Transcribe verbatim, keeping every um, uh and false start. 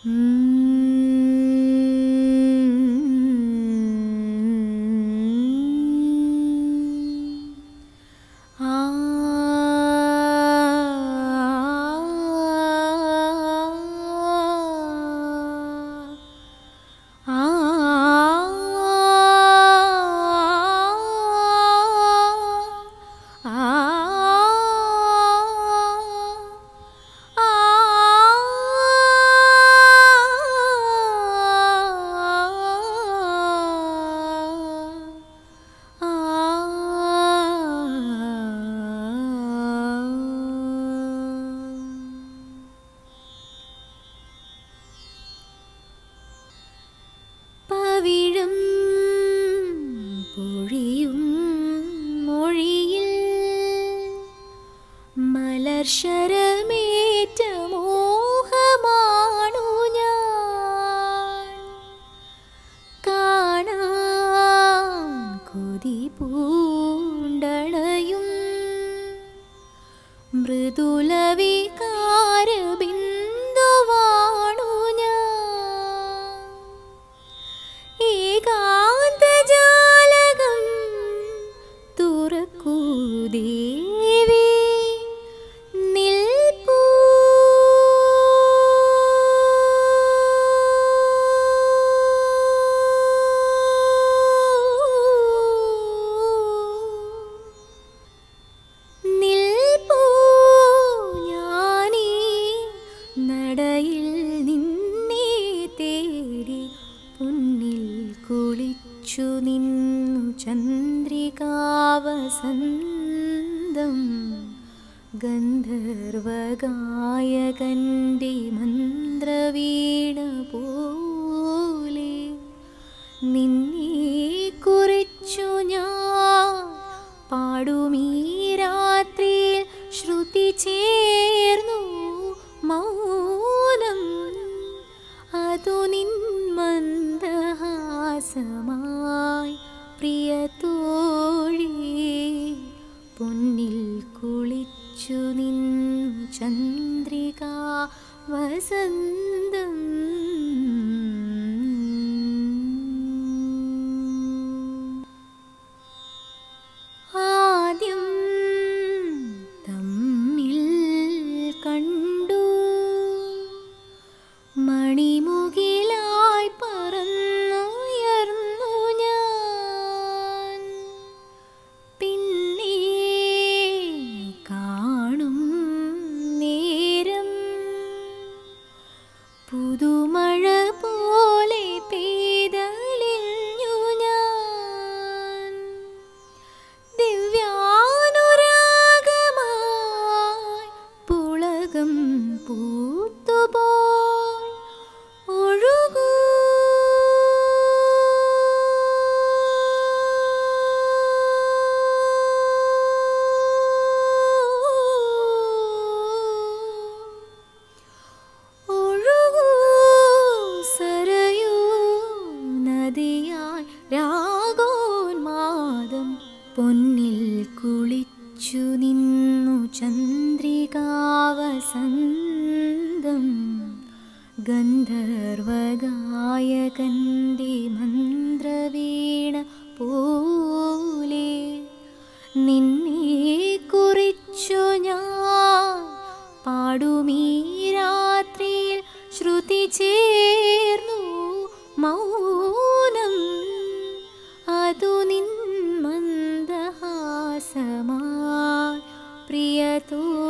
മലർശരമേറ്റ മോഹമാണു ഞാൻ കാണാൻ കൊതി പൂണ്ടണയും മൃദുല വികാര ബിന്ദുവാണു ഞാൻ ഏകാന്ത ജാലകം തുറക്കൂ ദേവി കുളിച്ചു നിന്നു ചന്ദ്രികാവസന്തം ഗന്ധർവഗായകന്റെ മന്ത്രവീണ പോലെ നിന്നെ കുറിച്ചു ഞാൻ പാടുമീ രാത്രിയിൽ ശ്രുതി ചേർന്നു മൗനം അതു നിൻ മന്ദഹാസമായി പ്രിയ തോഴി പൊന്നിൽ കുളിച്ചു നിന്നു ചന്ദ്രികാ വസന്തം ആദ്യം തമ്മിൽ കണ്ടു മണിമുകിലായി പറന്നുയർന്നു ഞാൻ പിന്നെ കാണും നേരം പുതുമഴ പോലെ പെയ്തലിഞ്ഞു ഞാൻ ദിവ്യാനുരാഗമായി പുളകം പൂത്തുപോയി ഒഴുകൂ ഒഴുകൂ സരയൂ നദിയായി രാഗോന്മാദം പൊന്നിൽ കുളിച്ചു നിന്നു ചന്ദ്രികാവസന്തം ഗന്ധർവഗായകന്റെ മന്ത്രവീണ പോലെ നിന്നെ കുറിച്ചു ഞാൻ പാടുമീ രാത്രിയിൽ ശ്രുതി ചേർന്നു മൗനം അതു നിൻ മന്ദഹാസമായി പ്രിയ